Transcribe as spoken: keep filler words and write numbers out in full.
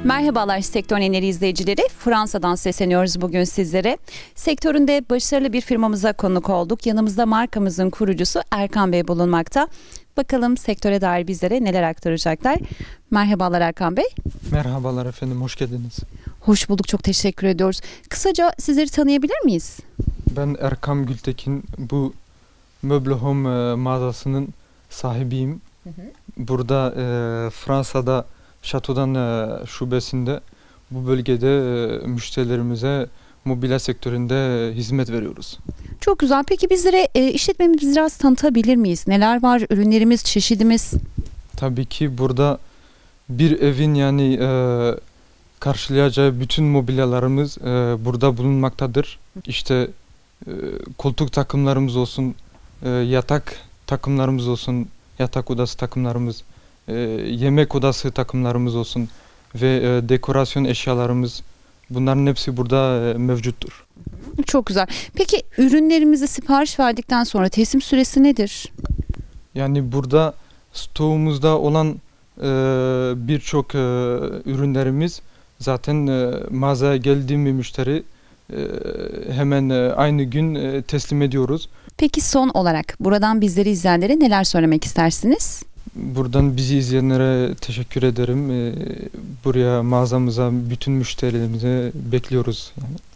Merhabalar Sektör Enleri izleyicileri. Fransa'dan sesleniyoruz bugün sizlere. Sektöründe başarılı bir firmamıza konuk olduk. Yanımızda markamızın kurucusu Erkan Bey bulunmakta. Bakalım sektöre dair bizlere neler aktaracaklar. Merhabalar Erkan Bey. Merhabalar efendim, hoş geldiniz. Hoş bulduk, çok teşekkür ediyoruz. Kısaca sizleri tanıyabilir miyiz? Ben Erkan Gültekin, bu Möble Home e, mağazasının sahibiyim. Hı hı. Burada e, Fransa'da Şato'dan e, şubesinde bu bölgede e, müşterilerimize mobilya sektöründe e, hizmet veriyoruz. Çok güzel. Peki bizlere e, işletmemizi biraz tanıtabilir miyiz? Neler var? Ürünlerimiz, çeşidimiz? Tabii ki burada bir evin yani e, karşılayacağı bütün mobilyalarımız e, burada bulunmaktadır. İşte e, koltuk takımlarımız olsun, e, yatak takımlarımız olsun, yatak odası takımlarımız, e, yemek odası takımlarımız olsun ve e, dekorasyon eşyalarımız, bunların hepsi burada e, mevcuttur. Çok güzel. Peki ürünlerimizi sipariş verdikten sonra teslim süresi nedir? Yani burada stoğumuzda olan e, birçok e, ürünlerimiz zaten e, mağazaya geldiği bir müşteri e, hemen e, aynı gün e, teslim ediyoruz. Peki son olarak buradan bizleri izleyenlere neler söylemek istersiniz? Buradan bizi izleyenlere teşekkür ederim. E, buraya, mağazamıza, bütün müşterilerimize bekliyoruz. Yani.